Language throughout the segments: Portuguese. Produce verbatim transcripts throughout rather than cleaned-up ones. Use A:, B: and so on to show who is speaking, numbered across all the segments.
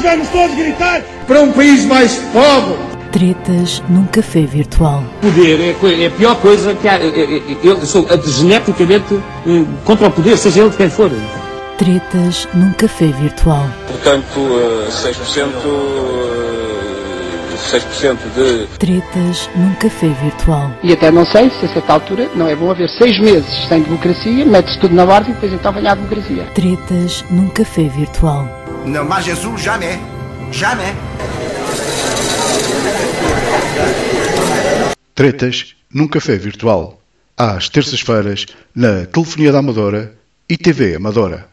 A: vamos todos gritar para um país mais pobre.
B: Tretas num café virtual.
C: Poder é, é a pior coisa que há. Eu sou geneticamente contra o poder, seja ele de quem for.
B: Tretas num café virtual.
D: Portanto, seis por cento, seis por cento de...
B: Tretas num café virtual.
E: E até não sei se a certa altura não é bom haver seis meses sem democracia, mete-se tudo na ordem e depois então vem a democracia.
B: Tretas num café virtual.
F: Não mais Jesus, jamais. Jamais.
G: Tretas num café virtual. Às terças-feiras, na Telefonia da Amadora e T V Amadora.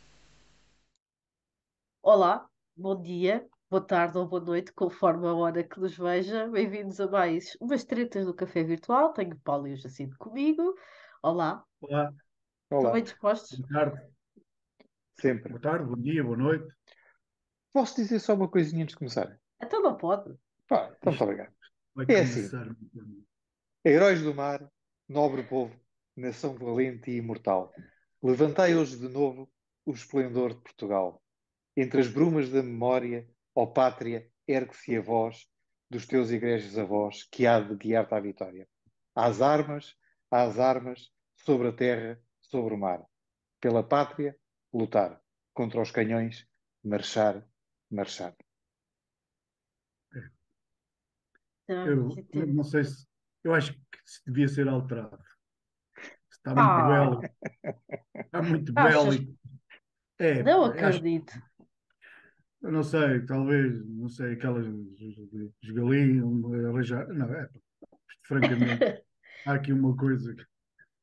H: Olá, bom dia, boa tarde ou boa noite, conforme a hora que nos veja. Bem-vindos a mais umas tretas do Café Virtual. Tenho o Paulo e o Jacinto comigo. Olá.
I: Olá.
H: Estão
I: Olá.
H: bem dispostos?
I: Boa tarde.
J: Sempre.
I: Boa tarde, bom dia, boa noite.
J: Posso dizer só uma coisinha antes de começar?
H: Então não pode.
J: Pá, então muito obrigado.
I: Vai
J: É assim.
I: começar.
J: Heróis do mar, nobre povo, nação valente e imortal. Levantai hoje de novo o esplendor de Portugal. Entre as brumas da memória, ó pátria, ergue-se a voz dos teus egrégios avós, que há de guiar-te à vitória. Às armas, às armas, sobre a terra, sobre o mar. Pela pátria, lutar. Contra os canhões, marchar, marchar.
I: Eu, eu não sei se... Eu acho que se devia ser alterado. Está muito
H: Ah.
I: bélico. Está muito
H: Achas?
I: bélico. É,
H: Não
I: acho-
H: acredito.
I: eu não sei, talvez, não sei, aquelas os galinhos, arranjar. Não, é, francamente, há aqui uma coisa. que-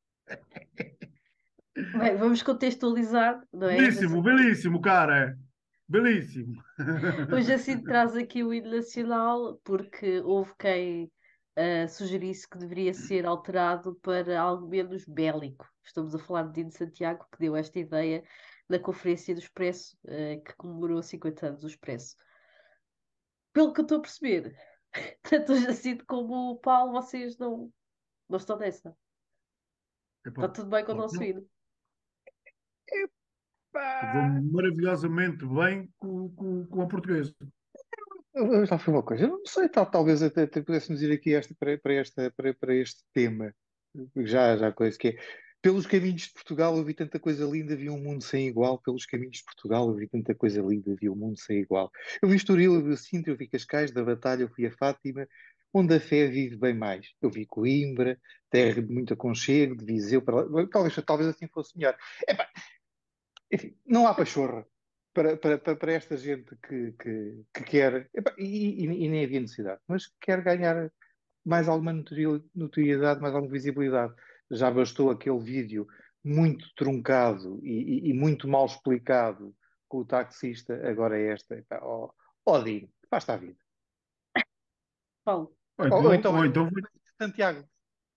H: Bem, vamos contextualizar, não é?
I: Belíssimo, belíssimo, cara. é. Belíssimo.
H: O Jacinto traz aqui o hino nacional porque houve quem ah, sugerisse que deveria ser alterado para algo menos bélico. Estamos a falar de Dino Santiago, que deu esta ideia na Conferência do Expresso, ah, que comemorou cinquenta anos do Expresso. Pelo que eu estou a perceber, tanto o Jacinto como o Paulo, vocês não, não estão nessa.
I: Epá,
H: Está tudo bem com o
I: não,
H: nosso
I: não,
H: hino.
I: vou maravilhosamente bem com, com, com a portuguesa.
J: Eu já foi uma coisa. Eu não sei, tal, talvez até, até pudéssemos ir aqui esta, para, para, esta, para, para este tema. Já, já coisa que é. Pelos caminhos de Portugal eu vi tanta coisa linda, vi um mundo sem igual. Pelos caminhos de Portugal eu vi tanta coisa linda, vi um mundo sem igual. Eu vi Estoril, eu vi o Sintra, eu vi Cascais, da Batalha, eu fui a Fátima, onde a fé vive bem mais. Eu vi Coimbra, terra de muito aconchego, de Viseu, para lá. Talvez, talvez assim fosse melhor. Epá, enfim, não há pachorra para, para, para, para esta gente que, que, que quer, epá, e, e- e nem havia necessidade, mas que quer ganhar mais alguma notori- notoriedade, mais alguma visibilidade. Já bastou aquele vídeo muito truncado e, e- e muito mal explicado com o taxista, agora é esta. Epá, ó, ó Dino, basta a vida.
H: Paulo,
I: Ou
J: Ou, ou
I: então,
J: então,
I: ou
J: olha,
I: então
J: Santiago.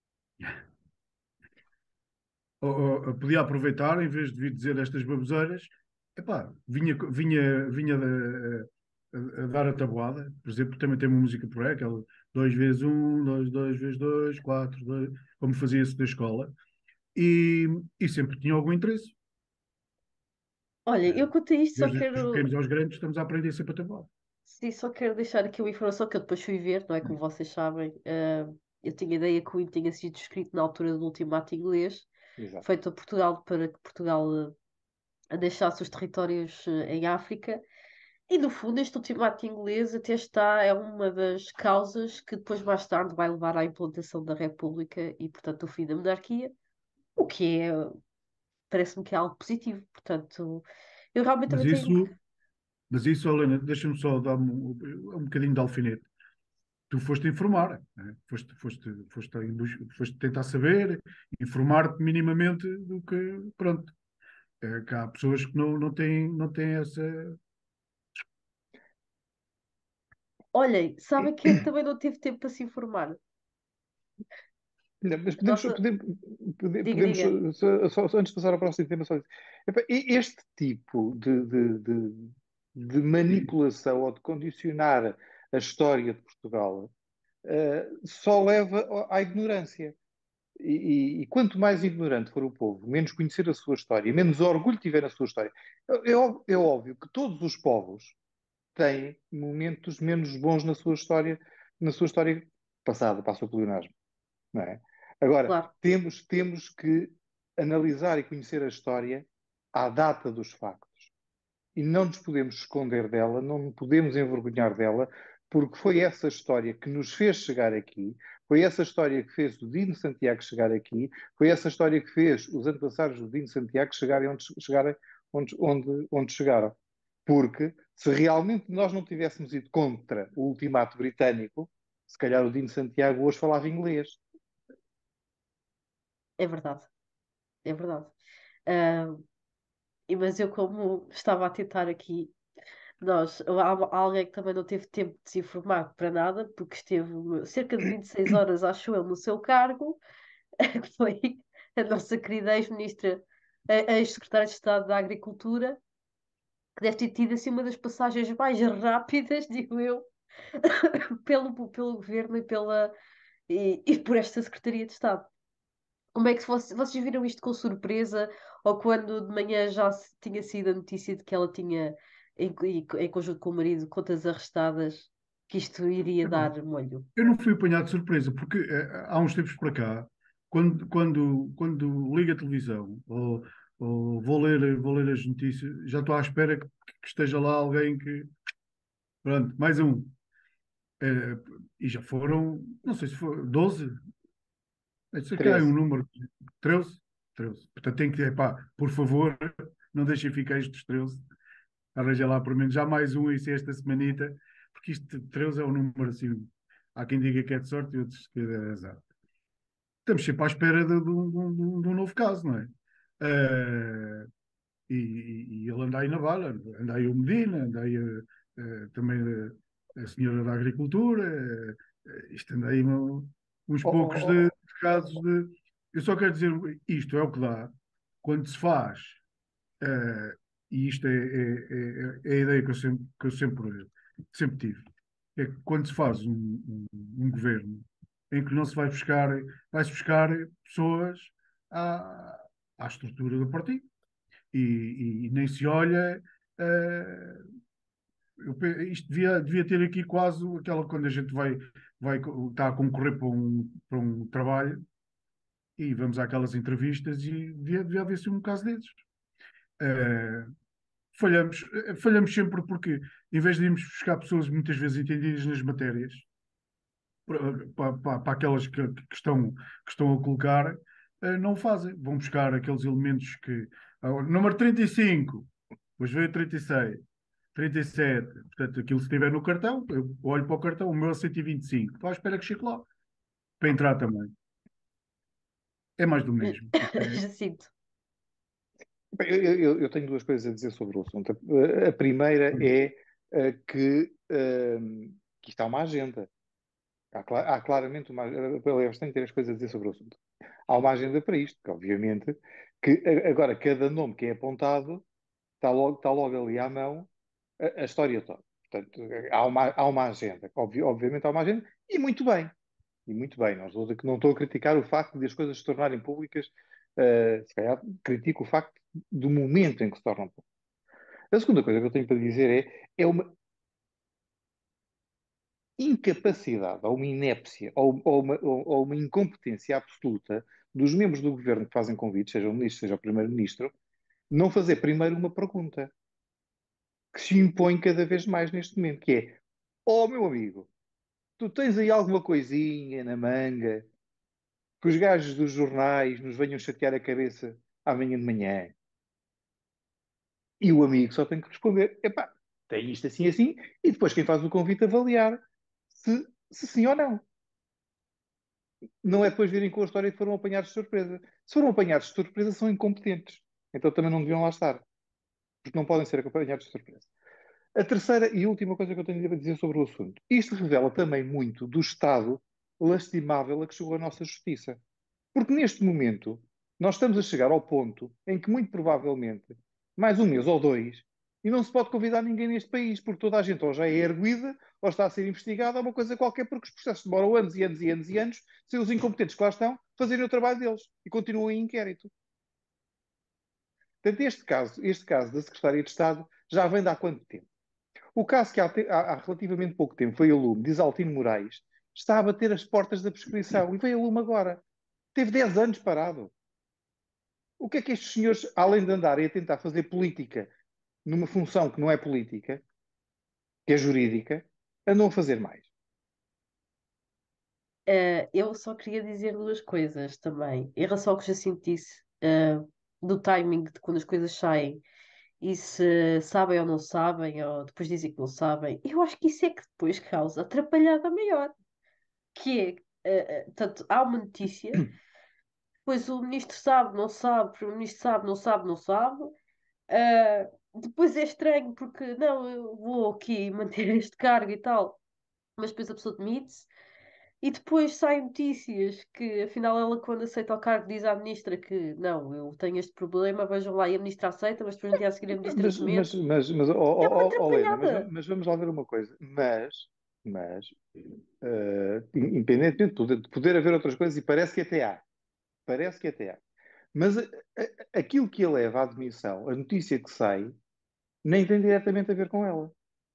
I: ou- ou podia aproveitar, em vez de vir dizer estas baboseiras, epá, vinha, vinha, vinha a, a- a dar a tabuada. Por exemplo, também tem uma música por aí, aquela dois vezes um, dois, dois vezes dois, quatro, dois, como fazia-se da escola, e, e sempre tinha algum interesse.
H: olha, eu quanto a isto só
I: Desde os
H: quero.
I: pequenos aos grandes, estamos a aprender sempre a tabuada.
H: Sim, só quero deixar aqui uma informação que eu depois fui ver, não é? Como vocês sabem, eh, eu tinha ideia que o hino tinha sido escrito na altura do ultimato inglês,
J: Exato.
H: feito a Portugal para que Portugal eh, deixasse os territórios eh, em África. E no fundo, este ultimato inglês até está, é uma das causas que depois, mais tarde, vai levar à implantação da República e, portanto, o fim da monarquia, o que é, parece-me que é algo positivo. Portanto, eu realmente
I: Mas
H: também tenho.
I: isso, mas isso, Helena, deixa-me só dar um, um bocadinho de alfinete. Tu foste informar, né? Foste, foste, foste, em bus- foste tentar saber, informar-te minimamente do que, pronto. É, que há pessoas que não, não têm, não têm essa.
H: Olhem, sabem quem é que também não teve tempo para se informar?
J: Não, mas
H: A
J: podemos, só-
H: nossa.
J: podemos, pode-
H: Diga,
J: podemos
H: diga.
J: só, só- só antes de passar ao próximo tema, só dizer, epá, e- este tipo de, de, de- de manipulação ou de condicionar a história de Portugal eh, só leva ao- à ignorância. E, e- e quanto mais ignorante for o povo, menos conhecer a sua história, menos orgulho tiver na sua história. É, é ó- é óbvio que todos os povos tem momentos menos bons na sua história, na sua história passada, para o seu pleonasmo, não é? Agora,
H: Claro.
J: temos, temos que analisar e conhecer a história à data dos factos. E não nos podemos esconder dela, não nos podemos envergonhar dela, porque foi essa história que nos fez chegar aqui, foi essa história que fez o Dino Santiago chegar aqui, foi essa história que fez os antepassados do Dino Santiago chegarem onde, chegarem, onde, onde, onde chegaram. Porque se realmente nós não tivéssemos ido contra o ultimato britânico, se calhar o Dino Santiago hoje falava inglês.
H: É verdade, é verdade. Ah, e- mas eu, como estava a tentar aqui, nós, há alguém que também não teve tempo de se informar para nada, porque esteve cerca de vinte e seis horas, acho eu, no seu cargo, que foi a nossa querida ex-ministra, a- ex-secretária de Estado da Agricultura, que deve ter tido assim uma das passagens mais rápidas, digo eu, pelo, pelo governo e, pela, e, e por esta Secretaria de Estado. Como é que vocês, vocês viram isto com surpresa? Ou quando de manhã já se tinha sido a notícia de que ela tinha, em, em, em conjunto com o marido, contas arrestadas, que isto iria
I: Epá,
H: dar molho?
I: eu não fui apanhado de surpresa, porque eh, há uns tempos para cá, quando, quando, quando ligo a televisão ou, ou vou ler, vou ler as notícias, já estou à espera que, que esteja lá alguém que. Pronto, mais um. Eh, e já foram, não sei se foi doze. Eu sei que há um
J: treze.
I: número, treze. treze. Portanto, tem que ter, pá, por favor, não deixem ficar estes treze. Arranja lá por menos já mais um isso esta semanita, porque isto treze é um número assim. Há quem diga que é de sorte e outros que é de azar. Estamos sempre à espera de, de um de um- de um novo caso, não é? Eh, e, e- e ele anda aí na bala, anda aí o Medina, anda aí eh, eh, também a, a senhora da Agricultura, eh, eh, isto anda aí um- uns
J: Oh,
I: poucos
J: oh,
I: de,
J: oh,
I: de casos de. Eu só quero dizer, isto é o que dá quando se faz, eh, e isto é, é- é- é a ideia que eu sempre, que eu sempre, sempre tive, é que quando se faz um, um- um governo em que não se vai buscar, vai-se buscar pessoas à, à estrutura do partido e, e- e nem se olha. eh, eu pe- isto devia, devia ter aqui quase aquela quando a gente vai, vai co- está a concorrer para um, para um trabalho e vamos àquelas entrevistas e devia, devia haver assim um caso desses. Eh, falhamos, eh, falhamos sempre porque, em vez de irmos buscar pessoas muitas vezes entendidas nas matérias, para, para, para- para aquelas que, que estão, que estão a colocar, eh, não o fazem. Vão buscar aqueles elementos que. ah, o número trinta e cinco, depois veio trinta e seis, trinta e sete. Portanto, aquilo se estiver no cartão, eu olho para o cartão, o meu é cento e vinte e cinco. Estou à espera que chegue lá. Para entrar também. É mais do mesmo. Isto é-
H: Jacinto.
J: bem, Eu, eu- eu tenho duas coisas a dizer sobre o assunto. A, a primeira é eh, que, ehm, que isto há uma agenda. Há, cla- há claramente uma. Aliás, tenho três coisas a dizer sobre o assunto. Há uma agenda para isto, que obviamente, que a- agora cada nome que é apontado está logo, está logo ali à mão a, a história toda. Portanto, há uma, há uma agenda. Obvi- obviamente há uma agenda, e muito bem. E muito bem. Não estou, a dizer que não estou a criticar o facto de as coisas se tornarem públicas. eh, se calhar critico o facto do momento em que se tornam públicas. A segunda coisa que eu tenho para dizer é, é uma incapacidade, ou uma inépcia, ou, ou uma, ou- ou uma incompetência absoluta dos membros do governo que fazem convites, seja o ministro, seja o primeiro-ministro, não fazer primeiro uma pergunta que se impõe cada vez mais neste momento, que é, ó meu amigo, tu tens aí alguma coisinha na manga que os gajos dos jornais nos venham chatear a cabeça amanhã de manhã? E o amigo só tem que responder, epá, tem isto assim assim, e depois quem faz o convite avaliar se, se sim ou não. Não é depois virem com a história que foram apanhados de surpresa. Se foram apanhados de surpresa, são incompetentes. Então também não deviam lá estar, porque não podem ser apanhados de surpresa. A terceira e última coisa que eu tenho a dizer sobre o assunto. Isto revela também muito do estado lastimável a que chegou a nossa justiça. Porque neste momento, nós estamos a chegar ao ponto em que, muito provavelmente, mais um mês ou dois, e não se pode convidar ninguém neste país, porque toda a gente ou já é erguida, ou está a ser investigada, ou uma coisa qualquer, porque os processos demoram anos e anos e anos e anos, sem os incompetentes que lá estão fazerem o trabalho deles e continuam em inquérito. Portanto, este caso, este caso da Secretaria de Estado já vem de há quanto tempo? O caso que há, te- há- há relativamente pouco tempo foi a lume, diz Altino Moraes, está a bater as portas da prescrição e veio a lume agora. Teve dez anos parado. O que é que estes senhores, além de andarem a tentar fazer política numa função que não é política, que é jurídica, andam a fazer mais?
H: Eh, eu só queria dizer duas coisas também. Em relação ao que o Jacinto disse, eh, do timing de quando as coisas saem e se sabem ou não sabem, ou depois dizem que não sabem, eu acho que isso é que depois causa atrapalhada maior. Que é, eh, eh, portanto, há uma notícia, depois o ministro sabe, não sabe, o primeiro-ministro sabe, não sabe, não sabe. Ah, depois é estranho porque, não, eu vou aqui manter este cargo e tal, mas depois a pessoa demite-se. E depois saem notícias que, afinal, ela, quando aceita o cargo, diz à ministra que não, eu tenho este problema, vejam lá, e a ministra aceita, mas depois no dia a seguir a ministra
J: Mas, mas,
H: desmente.
J: mas, mas, oh,
H: É uma
J: oh, oh, oh, Helena, mas,
H: atrapalhada.
J: mas vamos lá ver uma coisa. Mas, mas, eh, independentemente de poder, de poder haver outras coisas, e parece que até há, parece que até há. Mas a- a- aquilo que a leva à admissão, a notícia que sai, nem tem diretamente a ver com ela.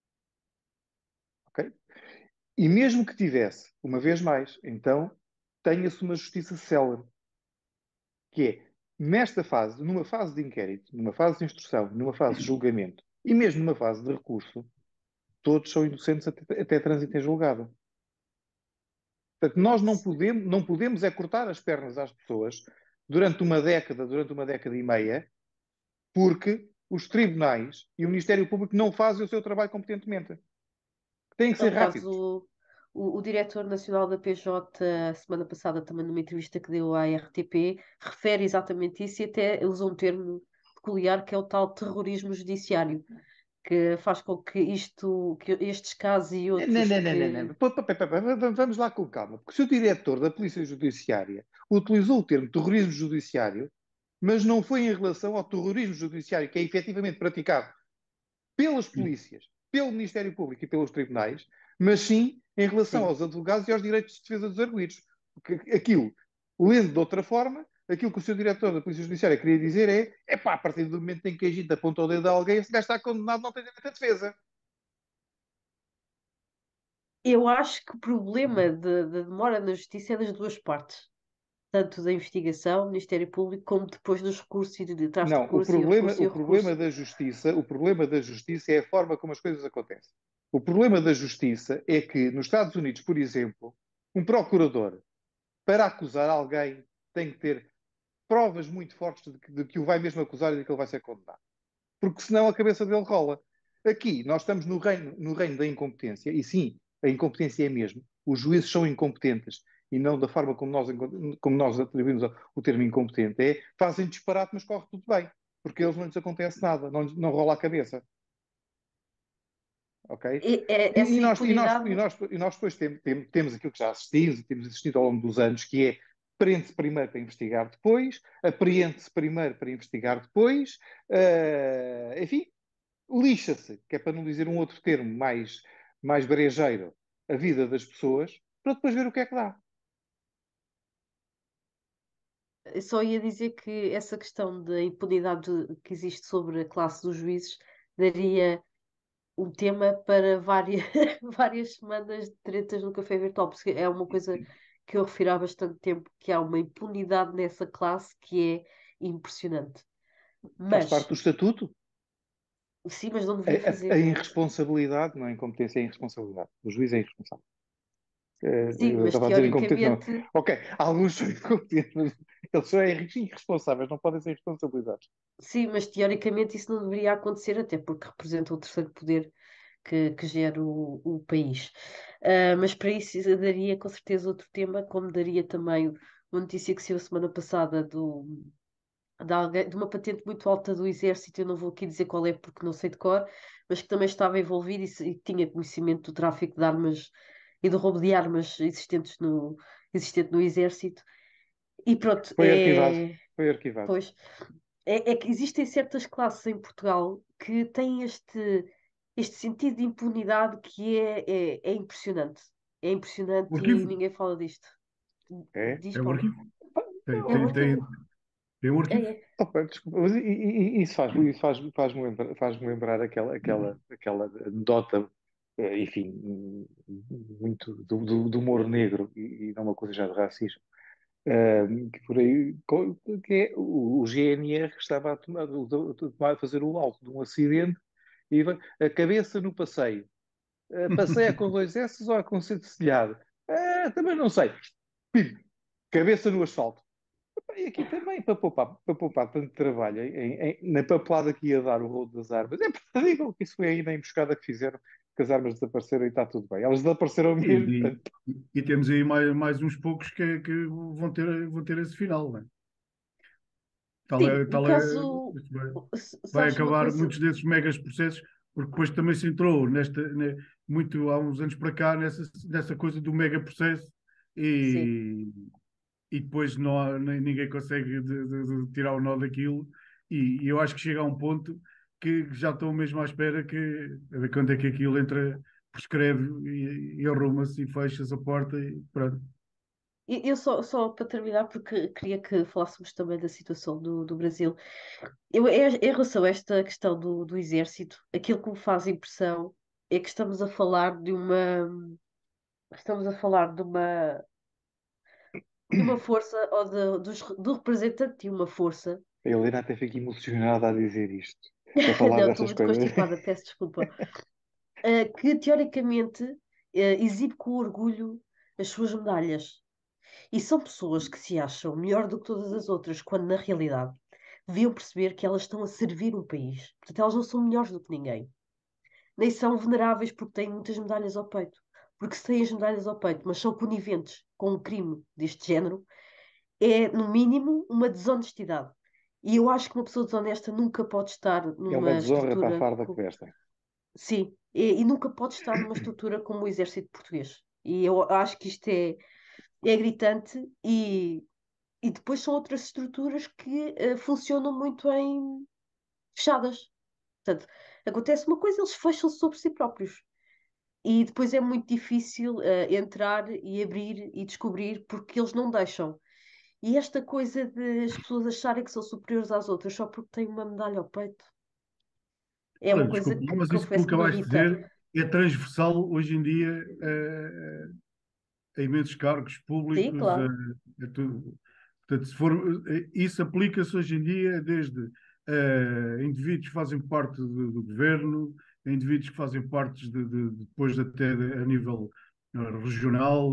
J: Ok? E mesmo que tivesse, uma vez mais, então tenha-se uma justiça célere, que é, nesta fase, numa fase de inquérito, numa fase de instrução, numa fase de julgamento e mesmo numa fase de recurso, todos são inocentes até, até trânsito em julgado. Portanto, nós não podemos, não podemos é cortar as pernas às pessoas durante uma década, durante uma década e meia, porque os tribunais e o Ministério Público não fazem o seu trabalho competentemente. Têm que ser
H: Aliás,
J: rápidos.
H: o, o, o diretor nacional da P J, a semana passada, também numa entrevista que deu à R T P, refere exatamente isso e até usa um termo peculiar que é o tal terrorismo judiciário, que faz com que isto, que estes casos e
J: Não, não,
H: outros
J: não, não,
H: que
J: não. Pá, pá, pá, pá, pá, vamos lá com calma. Porque se o diretor da Polícia Judiciária utilizou o termo terrorismo judiciário, mas não foi em relação ao terrorismo judiciário que é efetivamente praticado pelas polícias, pelo Ministério Público e pelos tribunais, mas sim em relação
H: sim.
J: aos advogados e aos direitos de defesa dos arguidos. Porque aquilo, lendo de outra forma, aquilo que o seu diretor da Polícia Judiciária queria dizer é: é pá, a partir do momento em que a gente aponta o dedo a alguém, esse gajo está condenado, não tem direito à defesa.
H: Eu acho que o problema da de, demora na justiça é das duas partes, tanto da investigação, Ministério Público, como depois dos recursos e de, de trás de
J: Não, o
H: recurso e o
J: problema,
H: recurso e
J: o
H: o recurso.
J: problema da justiça, o problema da justiça é a forma como as coisas acontecem. O problema da justiça é que nos Estados Unidos, por exemplo, um procurador, para acusar alguém, tem que ter provas muito fortes de que, de que o vai mesmo acusar e de que ele vai ser condenado. Porque senão a cabeça dele rola. Aqui, nós estamos no reino, no reino da incompetência, e sim, a incompetência é mesmo. Os juízes são incompetentes, e não da forma como nós, como nós atribuímos o termo incompetente. É, fazem disparate, mas corre tudo bem. Porque a eles não lhes acontece nada, não, não rola a cabeça. Ok?
H: E, é,
J: E, e
H: essa
J: nós, e, nós,
H: impunidade.
J: e, nós, e nós depois temos, temos, temos aquilo que já assistimos e temos assistido ao longo dos anos, que é prende-se primeiro para investigar depois, apreende-se primeiro para investigar depois, uh, enfim, lixa-se, que é para não dizer um outro termo mais, mais brejeiro, a vida das pessoas, para depois ver o que é que dá.
H: Eu só ia dizer que essa questão da impunidade que existe sobre a classe dos juízes daria um tema para várias, várias semanas de tretas no café virtual, porque é uma coisa que eu refiro há bastante tempo, que há uma impunidade nessa classe que é impressionante.
J: Faz parte
H: Mas,
J: do estatuto.
H: sim, mas não
J: A,
H: devia
J: a,
H: fazer,
J: a
H: não é?
J: irresponsabilidade, não é incompetência, é irresponsabilidade. O juiz é irresponsável. Eh,
H: Sim,
J: Eu
H: mas
J: estava a dizer incompetente, não.
H: teoricamente,
J: Ok, alguns são incompetentes, mas eles são irresponsáveis, não podem ser responsabilizados.
H: sim, mas teoricamente isso não deveria acontecer, até porque representa o terceiro poder que, que gera o, o país. Ah, mas para isso daria com certeza outro tema, como daria também uma notícia que saiu semana passada do, de, alguém, de uma patente muito alta do Exército, eu não vou aqui dizer qual é porque não sei de cor, mas que também estava envolvido e, se- e tinha conhecimento do tráfico de armas e do roubo de armas existentes no, existente no Exército. E pronto,
J: Foi arquivado,
H: é.
J: foi arquivado.
H: Pois, é, é que existem certas classes em Portugal que têm este, este sentido de impunidade que é, é, é impressionante. É
I: O
H: impressionante e
I: arquivo
H: ninguém fala disto.
J: É?
H: Diz,
I: é o
H: Paulo.
I: arquivo. Tem,
H: É o
I: tem,
H: arquivo.
I: tem, Tem um
H: É,
I: arquivo.
H: é.
J: Opa, desculpa, mas i- i- i- isso faz, isso faz, faz-me lembrar, faz-me lembrar aquela, aquela, aquela anedota, eh, enfim, muito do, do, do humor negro e, e não uma coisa já de racismo. Eh, que por aí, co- que é o, o G N R que estava a tomar, o- o- tomar- a fazer o alto de um acidente e vai- a cabeça no passeio. Eh, passeia com dois S ou com C de cedilhado? Ah, também não sei. Cabeça no asfalto. E aqui também, para poupar, para poupar tanto trabalho em, em- na papelada que ia dar o rolo das armas, é para digam que isso foi aí na emboscada que fizeram, que as armas desapareceram e está tudo bem. Elas desapareceram mesmo.
I: E,
J: Portanto,
I: e- e temos aí mais, mais uns poucos que, que vão ter, vão ter esse final, não é? Tal
H: Sim,
I: é,
H: no
I: tal é,
H: caso,
I: isto vai,
H: s-
I: vai
H: sabes uma
I: acabar
H: coisa?
I: muitos desses megas processos, porque depois também se entrou nesta, ne- muito há uns anos para cá nessa, nessa coisa do mega processo
H: Sim.
I: e, e depois não há- nem- ninguém consegue de- de- de tirar o nó daquilo e, e eu acho que chega a um ponto que já estão mesmo à espera que a ver quando é que aquilo entra, prescreve e, e arruma-se e fecha-se a porta e pronto.
H: E eu só, só para terminar, porque queria que falássemos também da situação do, do Brasil. Eu, em em relação a esta questão do, do exército, aquilo que me faz impressão é que estamos a falar de uma, estamos a falar de uma, de uma força ou de, dos, do representante de uma força.
J: a Helena até fica emocionada a dizer isto, a falar
H: Não, estou
J: destas
H: muito
J: coisas.
H: constipada, peço desculpa. Eh, que teoricamente eh, exibe com orgulho as suas medalhas. E são pessoas que se acham melhor do que todas as outras, quando na realidade deviam perceber que elas estão a servir um país. Portanto, elas não são melhores do que ninguém. Nem são veneráveis porque têm muitas medalhas ao peito. Porque se têm as medalhas ao peito, mas são coniventes com um crime deste género, é, no mínimo, uma desonestidade. E eu acho que uma pessoa desonesta nunca pode estar
J: É uma
H: numa
J: desonra para a
H: estrutura.
J: farda que
H: co-
J: vestem.
H: Sim, e, e nunca pode estar numa estrutura como o exército português. E eu acho que isto é, é gritante e, e depois são outras estruturas que eh, funcionam muito em fechadas. Portanto, acontece uma coisa, eles fecham sobre si próprios. E depois é muito difícil eh, entrar e abrir e descobrir porque eles não deixam. E esta coisa de as pessoas acharem que são superiores às outras só porque têm uma medalha ao peito é
I: Olha,
H: uma coisa
I: desculpa,
H: que
I: mas isso que tu
H: confesso que me
I: acabaste de
H: irrita.
I: dizer é transversal hoje em dia eh, a imensos cargos
H: Sim,
I: públicos, a,
H: claro.
I: a tudo. Portanto, se for, eh, isso aplica-se hoje em dia desde eh, indivíduos que fazem parte do, do governo, a indivíduos que fazem parte de, de- depois até de- a nível eh, regional.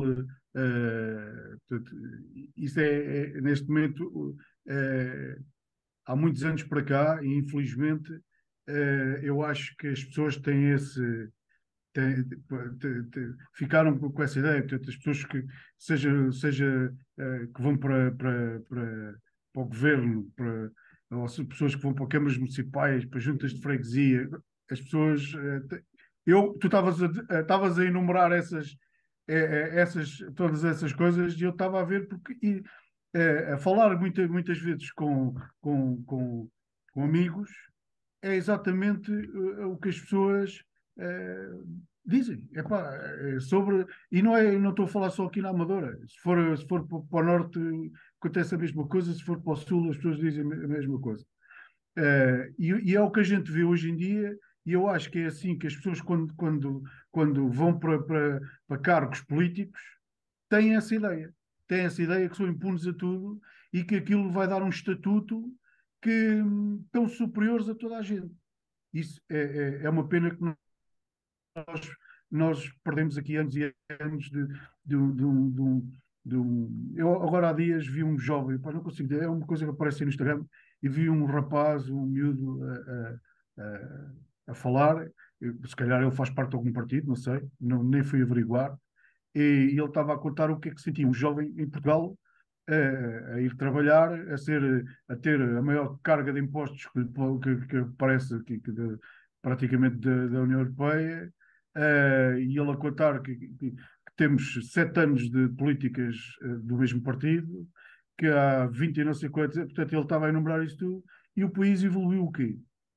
I: eh, portanto, isso é, é, neste momento, eh, há muitos anos para cá, e infelizmente, eh, eu acho que as pessoas têm esse te- te- te- ficaram com com essa ideia, portanto, as pessoas que seja, seja eh, que vão para, para, para, para o governo, para, ou se- pessoas que vão para câmaras municipais, para juntas de freguesia, as pessoas eh, te- eu, tu estavas a, eh, estavas a enumerar essas, eh, eh, essas, todas essas coisas e eu estava a ver porque e, eh, a falar muita, muitas vezes com, com, com, com amigos é exatamente eh, o que as pessoas eh, dizem. Epá, é sobre. E não é, não estou a falar só aqui na Amadora. Se for, se for para para o norte, acontece a mesma coisa. Se for para o sul, as pessoas dizem a mesma coisa. Eh, e, e é o que a gente vê hoje em dia. E eu acho que é assim que as pessoas, quando, quando, quando vão para, para, para cargos políticos, têm essa ideia. Têm essa ideia que são impunes a tudo e que aquilo vai dar um estatuto que hum, estão superiores a toda a gente. Isso é, é, é uma pena que nós, nós perdemos aqui anos e anos de, de, um- de, um- de, um- de um. Eu agora há dias vi um jovem, pá, não consigo dizer, é uma coisa que aparece no Instagram, e vi um rapaz, um miúdo, a, a, a, a falar. Eu, se calhar ele faz parte de algum partido, não sei, não, nem fui averiguar. E, e ele estava a contar o que é que sentia um jovem em Portugal a, a ir trabalhar, a ser, a ter a maior carga de impostos que, que, que parece que, que de- praticamente da, da União Europeia, eh, e ele a contar que, que- que temos sete anos de políticas eh, do mesmo partido, que há vinte e não sei quantos, portanto ele estava a enumerar isso tudo, e o país evoluiu o quê?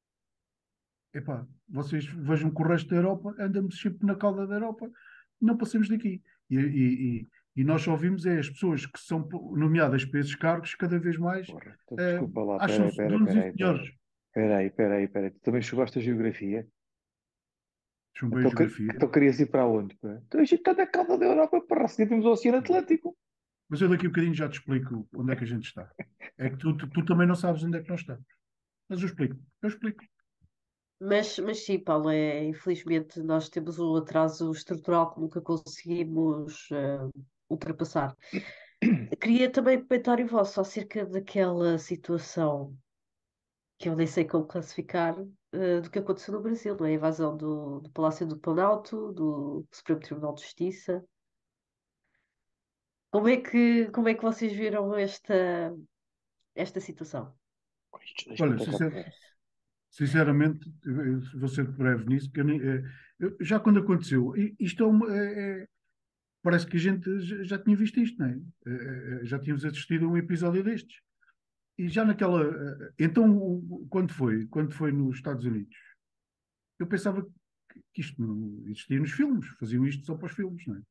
I: Epá, vocês vejam que o resto da Europa anda-me sempre na cauda da Europa, não passemos daqui. E, e- E nós só vimos é as pessoas que são po- nomeadas para esses cargos cada vez mais
J: Porra, então,
I: eh,
J: desculpa lá, peraí,
I: acham-se
J: peraí,
I: donos e
J: peraí, peraí.
I: senhores.
J: Peraí, peraí, peraí. Tu também chegaste a geografia?
I: Chumbei
J: Então, que-
I: geografia.
J: então querias ir para onde, pá? Então, a gente está na cauda da Europa, para seguir temos o Oceano Atlântico.
I: Mas eu daqui a bocadinho já te explico onde é que a gente está. É que tu, tu, tu também não sabes onde é que nós estamos. Mas eu explico. Eu explico.
H: Mas, mas sim, Paulo, é, infelizmente nós temos um atraso estrutural que nunca conseguimos eh, ultrapassar. Queria também comentário vosso acerca daquela situação que eu nem sei como classificar, eh, do que aconteceu no Brasil, não é? A invasão do, do Palácio do Planalto, do Supremo Tribunal de Justiça. Como é que, como é que vocês viram esta, esta situação?
J: Isto deixa-me
I: Olha,
J: até cá
I: sincer-
J: ver.
I: sinceramente, eu- eu vou ser breve nisso, que eu nem- eh, eu- já quando aconteceu, i- isto é uma, é- é- parece que a gente já, já tinha visto isto, não é? Eh, eh, Já tínhamos assistido a um episódio destes. E já naquela. eh, Então, o- quando foi? Quando foi nos Estados Unidos? Eu pensava que que isto não existia nos filmes, faziam isto só para os filmes, não é?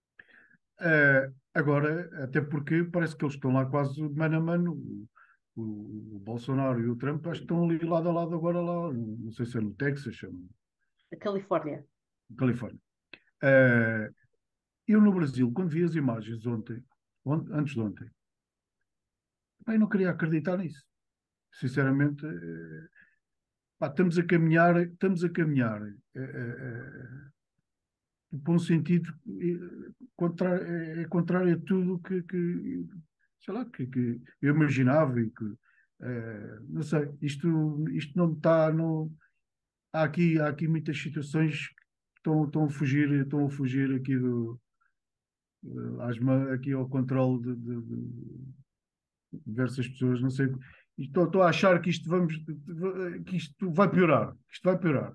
I: Eh, agora, até porque parece que eles estão lá quase de mano a mano. O, o- o Bolsonaro e o Trump acho que estão ali lado a lado agora lá, no- não sei se é no Texas, ou
H: A Califórnia.
I: na Califórnia. Eh, eu no Brasil, quando vi as imagens ontem, on- antes de ontem, bem, não queria acreditar nisso. Sinceramente, eh, pá, estamos a caminhar, estamos a caminhar eh, eh, eh, por um sentido eh, contrário, é, é contrário a tudo que, que, sei lá, que, que eu imaginava e que, eh, não sei, isto, isto não está, não, há aqui, há aqui muitas situações que estão, estão a fugir, estão a fugir aqui do, eh, às ma- aqui ao controle de, de- de diversas pessoas, não sei, e estou, estou a achar que isto vamos, que isto vai piorar, que isto vai piorar.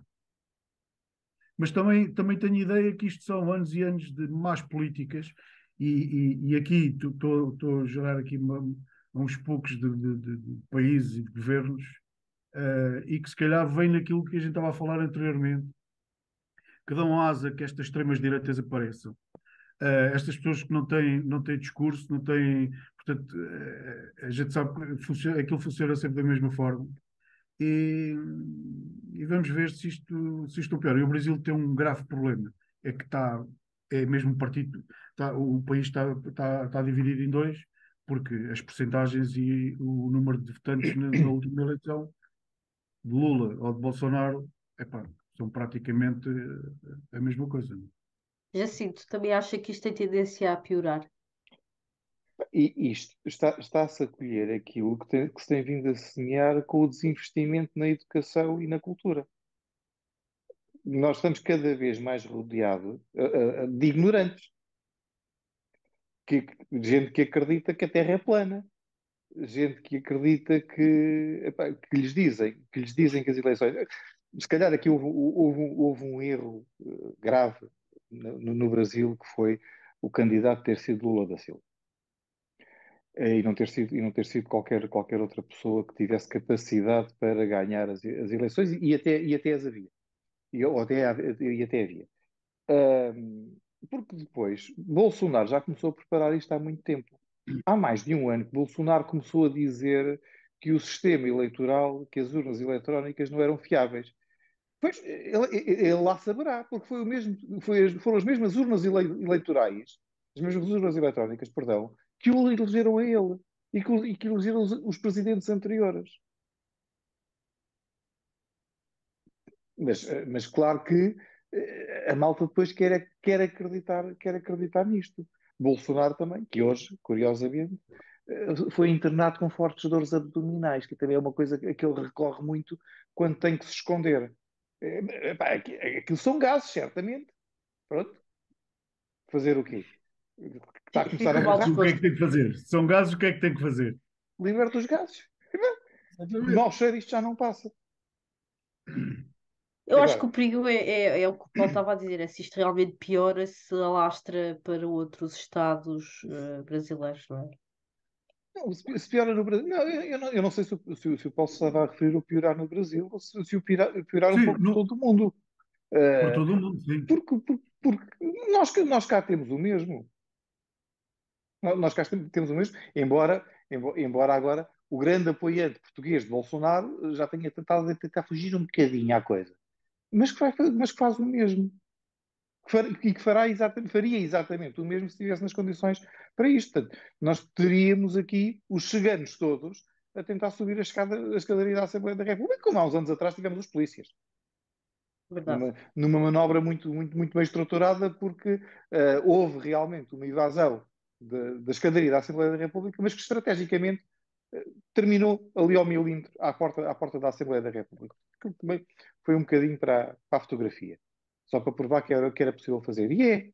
I: Mas também, também tenho ideia que isto são anos e anos de más políticas e, e, e aqui estou a gerar aqui uma- uns poucos de, de- de- de países e de governos eh, e que se calhar vem naquilo que a gente estava a falar anteriormente, que dão asa que estas extremas direitas apareçam. Eh, estas pessoas que não têm, não têm discurso, não têm, portanto, eh, a gente sabe que funciona, aquilo funciona sempre da mesma forma e, e vamos ver se isto, se isto pior. E o Brasil tem um grave problema, é que está, é mesmo partido, está, o país está, está, está dividido em dois, porque as percentagens e o número de votantes na, na última eleição de Lula ou de Bolsonaro, epá, são praticamente eh, a mesma coisa.
H: Jacinto, também acha que isto tem tendência a piorar?
J: E isto está, está-se a colher aquilo que, tem- que se tem vindo a semear com o desinvestimento na educação e na cultura. Nós estamos cada vez mais rodeados uh, uh, de ignorantes, que, que- gente que acredita que a Terra é plana, gente que acredita que, epá, que lhes dizem, que lhes dizem que as eleições. Se calhar aqui houve, houve um houve um erro uh, grave no, no Brasil, que foi o candidato ter sido Lula da Silva. Eh, E não ter sido, e não ter sido qualquer, qualquer outra pessoa que tivesse capacidade para ganhar as, as eleições, e até, e até as havia. E, ou até, hav- e até havia. Ahm, porque depois, Bolsonaro já começou a preparar isto há muito tempo. Há mais de um ano que Bolsonaro começou a dizer que o sistema eleitoral, que as urnas eletrónicas não eram fiáveis. Pois, ele, ele lá saberá, porque foi o mesmo, foi as- foram as mesmas urnas ele- eleitorais, as mesmas urnas eletrónicas, perdão, que o elegeram a ele e que, o- e que elegeram os, os presidentes anteriores. Mas, eh, mas claro que eh, a malta depois quer, quer acreditar, quer acreditar nisto. Bolsonaro também, que hoje, curiosamente, eh, foi internado com fortes dores abdominais, que também é uma coisa que que ele recorre muito quando tem que se esconder. Eh, epá, aqui- Aquilo são gases, certamente. Pronto, fazer o quê? Está a
H: Fi-
J: começar a
H: Fico mal
J: morrer?
I: O que é que
H: disposto.
I: tem que fazer? Se são gases, o que é que tem que fazer?
J: Liberta os gases.
I: Exatamente.
J: Mal cheiro, isto já não passa.
H: Eu acho que
J: Agora,
H: o perigo é, é, é o que o Paulo estava a dizer, é se isto realmente piora, se alastra para outros estados eh, brasileiros, não é?
J: não, se se piora no Brasil. Não, eu, eu não, eu não sei se, o- se, o- se eu posso estava a referir o piorar no Brasil ou se, se o piorar, piorar um
I: Sim,
J: pouco por
I: no-
J: todo o mundo.
I: por
J: Eh,
I: todo o mundo, sim.
J: porque porque, porque nós, que- nós cá temos o mesmo. Nós cá temos o mesmo, embora, embora agora o grande apoiante português de Bolsonaro já tenha tentado tentar fugir um bocadinho à coisa. Mas que, vai, mas que faz o mesmo. E que fará exatamente, faria exatamente o mesmo se estivesse nas condições para isto. Portanto, nós teríamos aqui os ciganos todos a tentar subir a, escada, a escadaria da Assembleia da República, como há uns anos atrás tivemos os polícias. Numa, numa manobra muito, muito, muito bem estruturada, porque uh, houve realmente uma invasão de, da escadaria da Assembleia da República, mas que estrategicamente uh, terminou ali ao milímetro à porta, à porta da Assembleia da República. Que também foi um bocadinho para, para a fotografia. Só para provar que era, que era possível fazer. E é.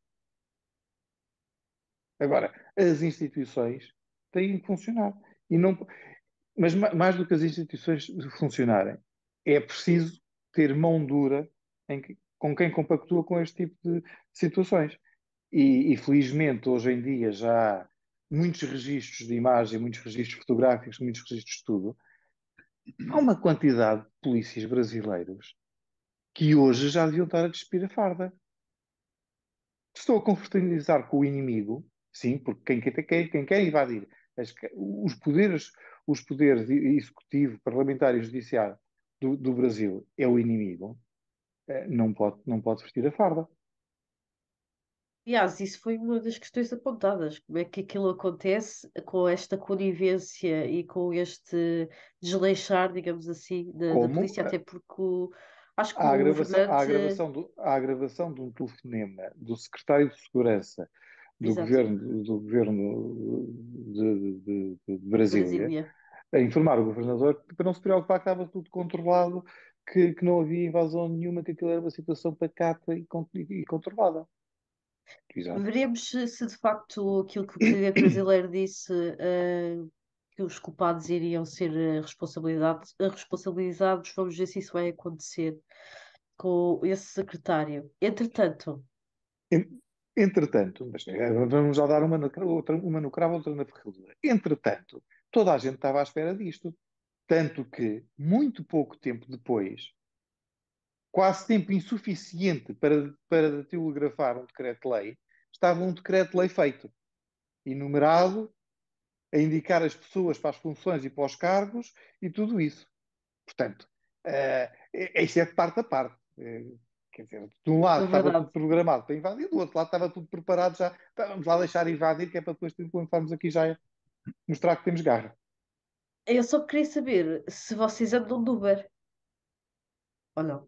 J: Agora, as instituições têm que funcionar. E não, mas mais do que as instituições funcionarem, é preciso ter mão dura em que, com quem compactua com este tipo de situações. E, e felizmente, hoje em dia, já há muitos registros de imagem, muitos registros fotográficos, muitos registros de tudo. Há uma quantidade de polícias brasileiros que hoje já deviam estar a despir a farda. Estou a confraternizar com o inimigo, sim, porque quem, quem, quem quer invadir as, os poderes, os poderes executivo, parlamentar e judiciário do, do Brasil é o inimigo, não pode, não pode vestir a farda.
H: Aliás, isso foi uma das questões apontadas. Como é que aquilo acontece com esta conivência e com este desleixar, digamos assim, da, da polícia, até porque o, acho que
J: a
H: o
J: agravação, a
H: governante.
J: agravação, do, a agravação de um telefonema do secretário de Segurança do
H: Exato.
J: governo, do governo de, de, de Brasília,
H: Brasília,
J: a informar o governador para não se preocupar que estava tudo controlado, que, que não havia invasão nenhuma, que aquilo era uma situação pacata e, e controlada. Exato.
H: Veremos se, se de facto aquilo que o presidente brasileiro disse, uh, que os culpados iriam ser responsabilizados, responsabilizados, vamos ver se isso vai acontecer com esse secretário. Entretanto.
J: Entretanto, mas vamos já dar uma no, outra, uma no cravo, outra na ferradura. Entretanto, toda a gente estava à espera disto. Tanto que, muito pouco tempo depois, quase tempo insuficiente para, para telegrafar um decreto-lei, estava um decreto-lei feito, enumerado, a indicar as pessoas para as funções e para os cargos e tudo isso. Portanto, uh, isto é de parte a parte. Uh, quer dizer, de um lado é estava tudo programado para invadir, do outro lado estava tudo preparado já. Vamos lá deixar invadir, que é para depois implementarmos aqui já mostrar que temos garra.
H: Eu só queria saber se vocês andam de Uber ou não.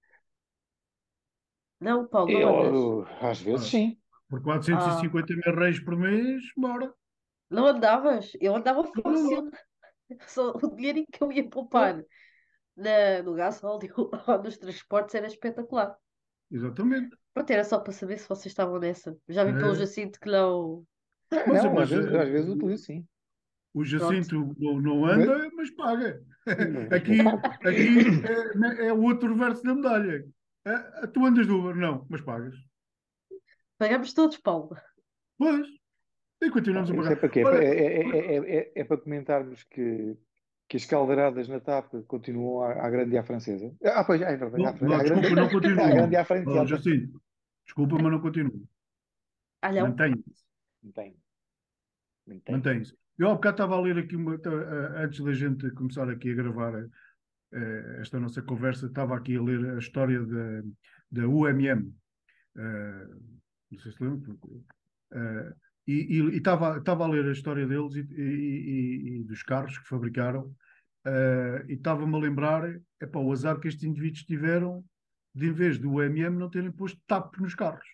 H: Não, Paulo, não
J: Eu,
H: andas?
J: às vezes, sim.
I: Por quatrocentos e cinquenta ah. mil reais por mês, bora.
H: Não andavas? Eu andava fácil. Só o dinheiro que eu ia poupar ah. na, no gasóleo ou nos transportes era espetacular.
I: Exatamente.
H: Pronto, era só para saber se vocês estavam nessa. Já vi é. pelo Jacinto que não.
J: É, mas, não, mas, às, vezes, às vezes utilizo, sim.
I: O Jacinto não, não anda, mas, mas paga. Aqui, aqui é, é o outro verso da medalha. É, tu andas do Uber? Não, mas pagas.
H: Pagamos todos, Paulo.
I: Pois. E continuamos a pagar.
J: É para quê? Olha, é, é, é, é, para comentarmos que, que as caldeiradas na TAP continuam à, à grande e à francesa. Ah, pois, é verdade.
I: Não,
J: à,
I: não,
J: à
I: desculpa,
J: grande,
I: não continua.
J: À grande e à frente.
I: Oh, Jacinto, desculpa, mas não continua.
H: Ah, não?
I: Mantém-se.
J: Mantém.
I: Mantém-se. Eu há bocado estava a ler aqui, uma, antes da gente começar aqui a gravar esta nossa conversa, estava aqui a ler a história da, da U M M. Uh, não sei se lembra. Uh, e, e, e estava, estava a ler a história deles e, e, e, e dos carros que fabricaram uh, e estava-me a lembrar epá, o azar que estes indivíduos tiveram de, em vez do U M M, não terem posto T A P nos carros.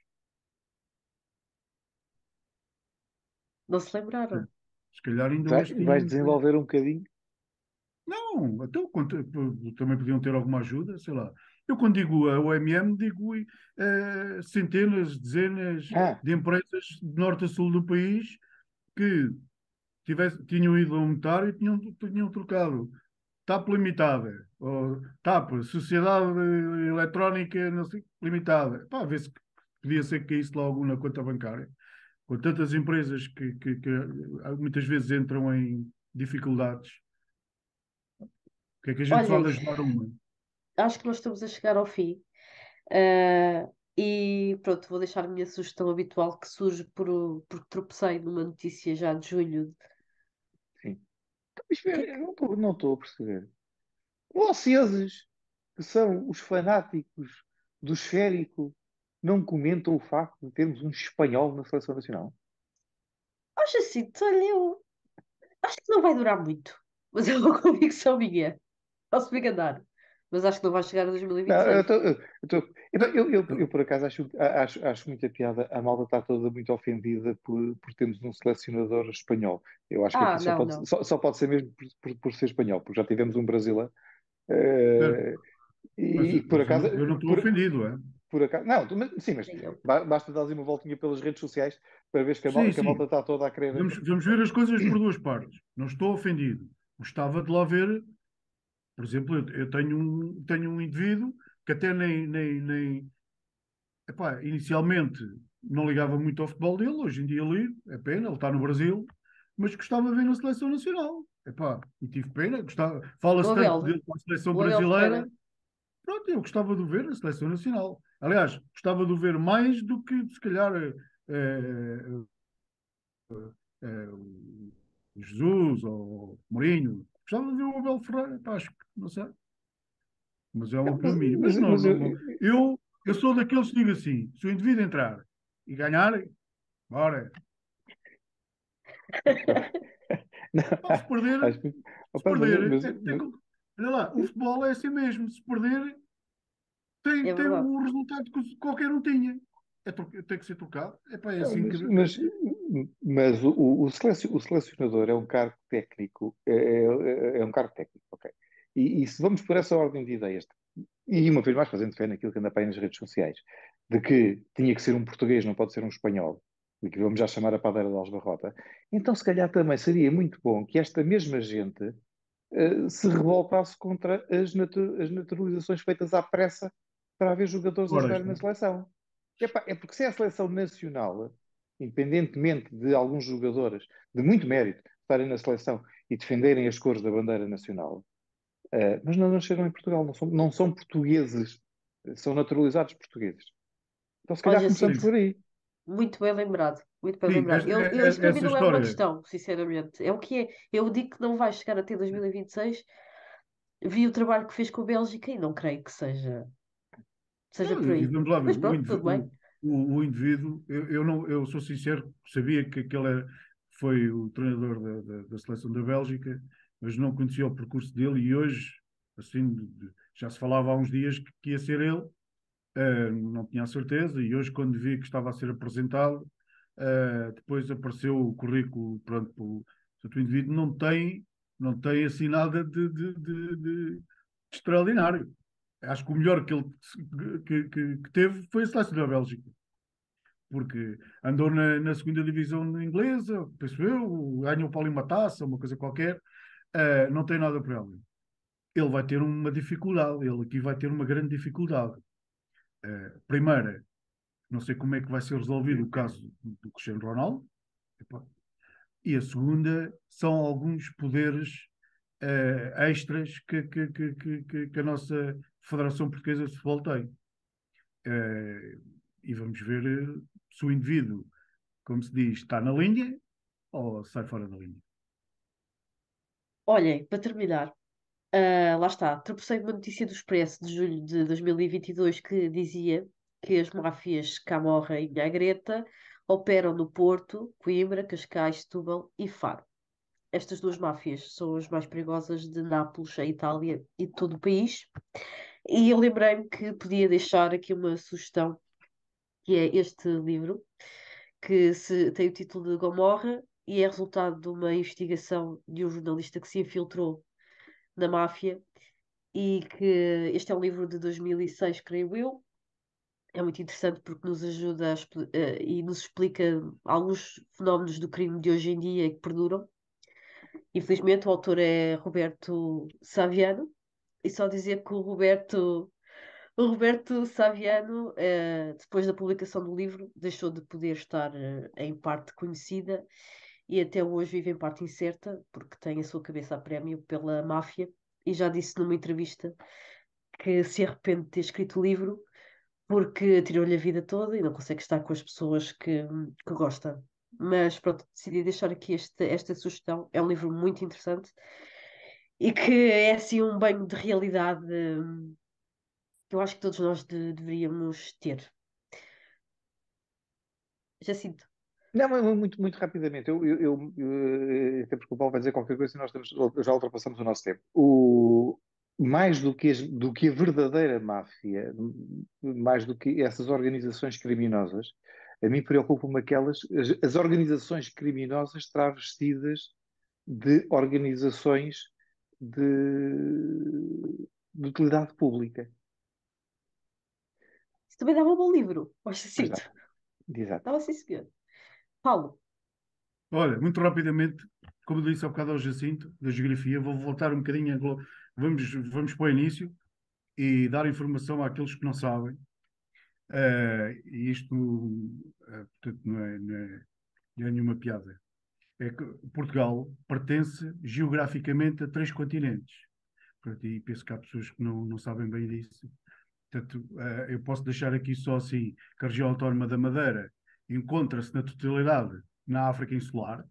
H: Não se lembraram.
I: Se calhar ainda
J: Vai,
I: hoje tinham...
J: Vais desenvolver um bocadinho?
I: Não, então também podiam ter alguma ajuda, sei lá. Eu quando digo a O M M, digo uh, centenas, dezenas
J: ah.
I: de empresas de norte a sul do país que tivesse, tinham ido a um notário e tinham, tinham trocado T A P Limitada, ou T A P, Sociedade Eletrónica não sei, Limitada. Pá, a ver se podia ser que caísse logo na conta bancária. Com tantas empresas que, que, que muitas vezes entram em dificuldades. O que é que a gente
H: Olha,
I: fala de ajudar uma?
H: Acho que nós estamos a chegar ao fim. Uh, E pronto, vou deixar a minha sugestão habitual que surge por, porque tropecei numa notícia já de julho.
J: Sim. Então, mas espera,
H: Que é
J: eu
H: que-
J: não estou não estou a perceber. Vocês, que são os fanáticos do esférico, não comentam o facto de termos um espanhol na seleção nacional?
H: Acho assim, olha, eu acho que não vai durar muito, mas é uma convicção minha. Posso me enganar, mas acho que não vai chegar a
J: Não, eu,
H: dois mil e vinte e seis.
J: tô- eu, tô- epá, eu, eu- eu, por acaso acho, acho, acho muita piada. A malta está toda muito ofendida por, por termos um selecionador espanhol. Eu acho que
H: Ah,
J: aqui só
H: não,
J: pode,
H: não.
J: só, só pode ser mesmo por, por, por ser espanhol, porque já tivemos um brasileiro.
I: Certo.
J: eh,
I: Mas,
J: e, e por
I: mas eu
J: acaso,
I: não, eu não estou
J: por,
I: ofendido, é?
J: por acaso, não, tu- mas- sim, mas
H: Nem eu.
J: ba- basta dar uma voltinha pelas redes sociais para ver que a, mal-
I: Sim,
J: que a malta
I: sim.
J: está toda a querer.
I: Vamos, vamos ver as coisas por duas partes. Não estou ofendido. Gostava de lá ver, por exemplo, eu, eu tenho um, tenho um indivíduo que até nem, nem, nem epá, inicialmente não ligava muito ao futebol dele, hoje em dia ligo, é pena, ele está no Brasil, mas gostava de ver na seleção nacional. Epá, e tive pena, gostava,
H: O
I: fala-se tanto
H: Abel,
I: dele para a seleção
H: o Abel
I: brasileira,
H: Ferreira.
I: pronto, eu gostava de o ver na seleção nacional. Aliás, gostava de o ver mais do que, se calhar, eh, eh, eh, o Jesus ou o Mourinho. Gostava de ver o Abel Ferreira, pá, acho que, não sei, mas é uma
J: Não, mas,
I: opinião minha. Mas
J: mas,
I: não,
J: mas
I: não,
J: eu,
I: não. Eu, eu sou daqueles que digo assim, se o indivíduo entrar e ganhar, bora.
J: não,
I: Pá, se perder,
J: acho que,
I: se
J: opa, mas,
I: perder,
J: mas,
I: é, é
J: mas-
I: como- olha lá, o futebol é assim mesmo. Se perder, tem,
H: É
I: tem
H: verdade.
I: o resultado que qualquer um tinha. É, tro- tem que ser trocado. É, pá, é
J: não,
I: assim que
J: mas,
I: deve
J: mas,
I: ser.
J: mas o, o, selec- o selecionador é um cargo técnico, é, é, é um cargo técnico, ok. E, e se vamos por essa ordem de ideias, e uma vez mais fazendo fé naquilo que anda para aí nas redes sociais, de que tinha que ser um português, não pode ser um espanhol, e que vamos já chamar a padeira de Aljubarrota, então se calhar também seria muito bom que esta mesma gente eh, se revoltasse contra as, natu- as naturalizações feitas à pressa para haver jogadores a
I: Ora,
J: jogarem
I: está.
J: na seleção. Epá, é porque se é a seleção nacional, independentemente de alguns jogadores de muito mérito estarem na seleção e defenderem as cores da bandeira nacional, eh, mas não nasceram em Portugal, não são, não são portugueses, são naturalizados portugueses. Então se
H: Olha,
J: calhar começamos
I: Sim,
J: por
H: Jacinto,
J: aí.
H: muito bem lembrado. Muito bem
I: sim,
H: lembrado.
I: esta-
H: Eu, eu,
I: é-
H: isto
I: é-
H: para mim
I: essa
H: não é uma
I: história.
H: questão, sinceramente. É o que é. Eu digo que não vai chegar até dois mil e vinte e seis. Vi o trabalho que fez com a Bélgica e não creio que seja, seja
I: Não,
H: por
I: e
H: aí.
I: vamos lá ver,
H: Mas
I: o,
H: pronto,
I: indiví-
H: tudo bem.
I: o, o, o indivíduo, eu, eu, não, eu sou sincero, sabia que aquele era- foi o treinador da, da, da seleção da Bélgica, mas não conhecia o percurso dele e hoje, assim, de- de- já se falava há uns dias que, que ia ser ele, eh, não tinha a certeza, e hoje quando vi que estava a ser apresentado, eh, depois apareceu o currículo, pronto, o, portanto, o indivíduo não tem, não tem assim nada de, de, de, de extraordinário. Acho que o melhor que ele que, que, que teve foi a seleção da Bélgica, porque andou na, na segunda divisão inglesa, penso eu, ganhou para ali uma taça, uma coisa qualquer, eh, não tem nada para ele. Ele vai ter uma dificuldade, ele aqui vai ter uma grande dificuldade. Eh, primeira, não sei como é que vai ser resolvido o caso do Cristiano Ronaldo, epá, e a segunda são alguns poderes eh, extras que, que, que, que, que- que a nossa Federação Portuguesa de Futebol tem. Eh, e vamos ver eh, se o indivíduo, como se diz, está na linha ou sai fora da linha.
H: Olhem, para terminar, ah, lá está. Tropecei numa notícia do Expresso de julho de dois mil e vinte e dois que dizia que as máfias Camorra e Nhagreta operam no Porto, Coimbra, Cascais, Setúbal e Faro. Estas duas máfias são as mais perigosas de Nápoles, a Itália e de todo o país. E eu lembrei-me que podia deixar aqui uma sugestão, que é este livro, que se, tem o título de Gomorra e é resultado de uma investigação de um jornalista que se infiltrou na máfia e que este é um livro de dois mil e seis, creio eu. É muito interessante porque nos ajuda a expli- eh, e nos explica alguns fenómenos do crime de hoje em dia que perduram. Infelizmente, o autor é Roberto Saviano, e só dizer que o Roberto, o Roberto Saviano, eh, depois da publicação do livro, deixou de poder estar, eh, em parte conhecida e até hoje vive em parte incerta, porque tem a sua cabeça a prémio pela máfia, e já disse numa entrevista que se arrepende de ter escrito o livro, porque tirou-lhe a vida toda e não consegue estar com as pessoas que, que gosta. Mas pronto, decidi deixar aqui este, esta sugestão. É um livro muito interessante e que é assim um banho de realidade hum, que eu acho que todos nós de- deveríamos ter. Jacinto.
J: Não, mas muito, muito rapidamente. Eu, eu, eu, eu- até porque o Paulo vai dizer qualquer coisa e nós temos, já ultrapassamos o nosso tempo. O, mais do que, as- do que a verdadeira máfia, mais do que essas organizações criminosas, a mim preocupam-me aquelas, as, as organizações criminosas travestidas de organizações de, de utilidade pública.
H: Isso também dava um bom livro, ó
J: Pois
H: Jacinto.
J: dá, exato.
H: Dava sim, senhor. Paulo.
I: Olha, muito rapidamente, como eu disse há bocado ao Jacinto, da geografia, vou voltar um bocadinho, a glo- vamos, vamos para o início e dar informação àqueles que não sabem. Eh, e isto, eh, portanto, não é, não é- não é nenhuma piada. É que Portugal pertence geograficamente a três continentes. Portanto, e penso que há pessoas que não, não sabem bem disso. Portanto, eh, eu posso deixar aqui só assim que a região autónoma da Madeira encontra-se na totalidade na África Insular.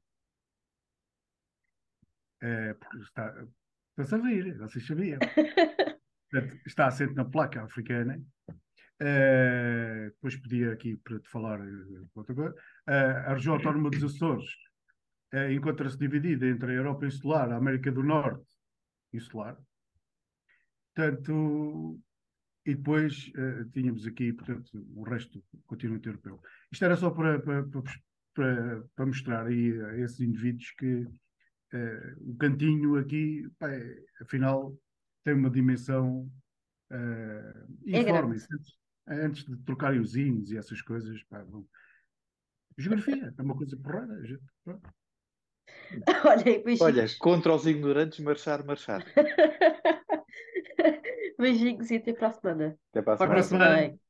I: Eh, porque está, está a vir, vocês sabiam. Portanto, está assente na placa africana. Eh, depois podia aqui para te falar eh, outra coisa. Eh, a região autónoma dos Açores eh, encontra-se dividida entre a Europa Insular, a América do Norte Insular. Portanto, e depois eh, tínhamos aqui, portanto, o resto do continente europeu. Isto era só para, para, para, para- para mostrar aí a esses indivíduos que eh, o cantinho aqui, pá, é- afinal, tem uma dimensão eh,
H: É
I: informe.
H: grande.
I: Antes, antes de trocarem os hinos e essas coisas, pá, bom. Geografia é uma coisa porrada. gente, pronto.
H: Olha,
J: Olha,
H: beijinhos.
J: contra os ignorantes, marchar, marchar.
H: Beijinhos e até para a semana.
J: Até para a
I: Até para a
H: Portem-se
I: semana.
H: bem.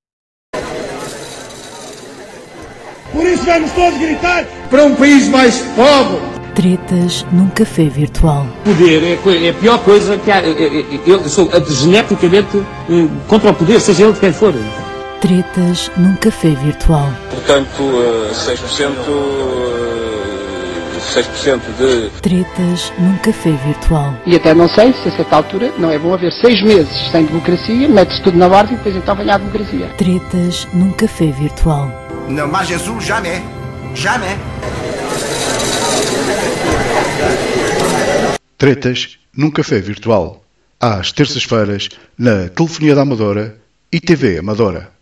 A: Por isso vamos todos gritar para um país mais pobre.
B: Tretas num café virtual.
C: Poder é, co- é a pior coisa que há. Eu, eu- eu sou eh, geneticamente eh, contra o poder, seja ele de quem for.
B: Tretas num café virtual.
D: Portanto, eh, seis por cento, eh, seis por cento de
B: Tretas num café virtual.
E: E até não sei se a certa altura não é bom haver seis meses sem democracia, mete-se tudo na ordem e depois então vem a democracia.
B: Tretas num café virtual.
F: Non, mas Jesus, jamais. Jamais.
G: Tretas num café virtual. Às terças-feiras, na Telefonia da Amadora e T V Amadora.